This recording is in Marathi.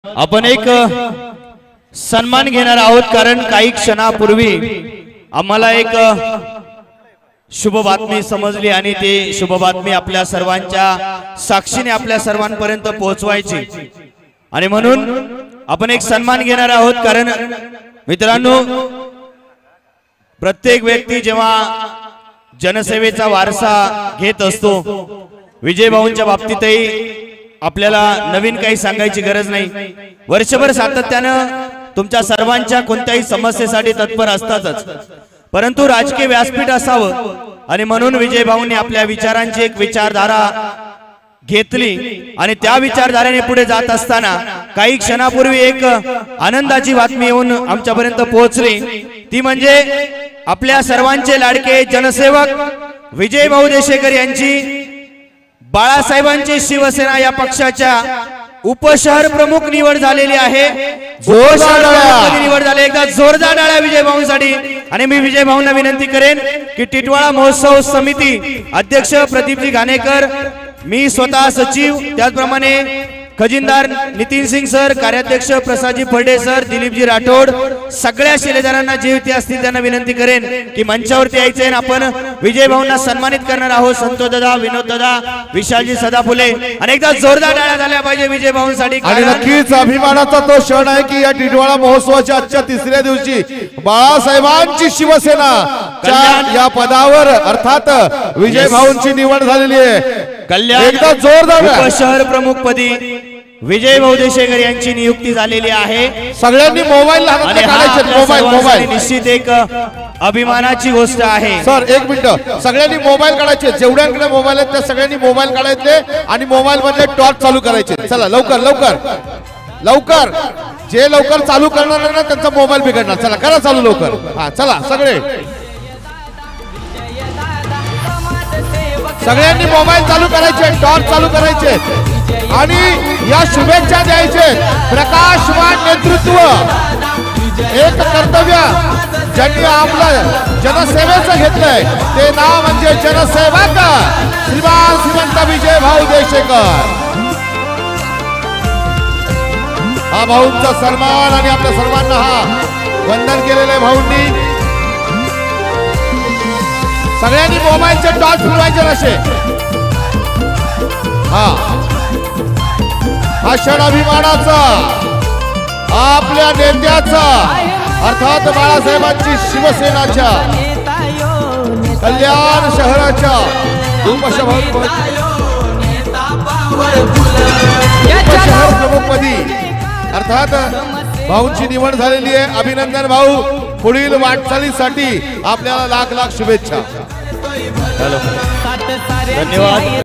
आपण एक सन्मान घेणार आहोत, कारण काही क्षणापूर्वी आम्हाला एक शुभ बातमी समजली आणि ते शुभ बातमी आपल्या सर्वांच्या साक्षीने आपल्या सर्वांपर्यंत पोहोचवायची आणि म्हणून आपण एक सन्मान घेणार आहोत। कारण मित्रांनो, प्रत्येक व्यक्ती जेव्हा जनसेवेचा वारसा घेत असतो, विजय भाऊंच्या बाबतीतही आपल्याला नवीन काही सांगायची गरज नाही। वर्षभर सातत्यानं तुमच्या सर्वांच्या कोणत्याही समस्येसाठी तत्पर असतातच, परंतु राजकीय व्यासपीठ असावं आणि म्हणून विजय भाऊंनी आपल्या विचारांची एक विचारधारा घेतली आणि त्या विचारधारेने पुढे जात असताना काही क्षणापूर्वी एक आनंदाची बातमी येऊन आमच्यापर्यंत पोहोचली। ती म्हणजे आपल्या सर्वांचे लाडके जनसेवक विजय भाऊ देशेकर यांची बाळासाहेबांची शिवसेना या पक्षाच्या उपशहर प्रमुख निवड झालेली आहे। निवड झाली, एकदा जोरदार टाळ्या विजय भाऊंसाठी। आणि मी विजय भाऊंना विनंती करेन की टिटवाळा महोत्सव समिती अध्यक्ष प्रदीपजी घाणेकर, मी स्वतः सचिव, त्याचप्रमाणे खजिनदार नितीन सिंग सर, कार्याध्यक्ष प्रसादजी फर्डे सर, दिलीपजी राठोड, सगळ्या शिलेदारांना जे इथे असतील त्यांना विनंती करेन की मंचावरती यायचे आणि आपण विजय भाऊंना सन्मानित करणार आहोत। संतोष दादा, विनोद दादा, विशालजी सदाफुले, आणि एकदा जोरदार टाळ्या झाल्या पाहिजे विजय भाऊंसाठी। आणि नक्कीच अभिमानाचा तो क्षण आहे की या टिटवाळा महोत्सवाच्या आजच्या तिसऱ्या दिवशी बाळासाहेबांची शिवसेना या पदावर अर्थात विजय भाऊंची निवड झालेली आहे। कल्याण एकदा जोरदार उपशहर प्रमुख पदी विजय भाऊ देशेकर यांची नियुक्ती झालेली आहे। सगळ्यांनी मोबाईल मोबाईल निश्चित एक अभिमानाची गोष्ट आहे। सर एक मिनिट, सगळ्यांनी मोबाईल काढायचे, जेवढ्यांकडे मोबाईल आहेत त्या सगळ्यांनी मोबाईल काढायचे आणि मोबाईल मध्ये टॉर्च चालू करायचे। चला लवकर लवकर लवकर, जे लवकर चालू करणार ना त्यांचा मोबाईल बिघडणार। चला करा चालू लवकर। हा चला सगळे, सगळ्यांनी मोबाईल चालू करायचे, टॉर्च चालू करायचे आणि या शुभेच्छा द्यायचे। प्रकाशवान नेतृत्व, एक कर्तव्य ज्यांनी आपलं जनसेवेचं घेतलंय ते नाव म्हणजे जनसेवक श्रीमान श्रीमंत विजय भाऊ देशेकर। हा भाऊंचा सन्मान आणि आपल्या सर्वांना हा वंदन केलेलं आहे भाऊंनी। सगळ्यांनी मोबाईलचे टॉर्च फिरवायचे असे। हा क्षण अभिमानाचा, आपल्या नेत्याचा, अर्थात बाळासाहेबांची शिवसेनाच्या कल्याण शहराच्या उपशहर प्रमुखपदी अर्थात भाऊंची निवड झालेली आहे। अभिनंदन भाऊ, पुढील वाटचालीसाठी आपल्याला लाख लाख शुभेच्छा। धन्यवाद।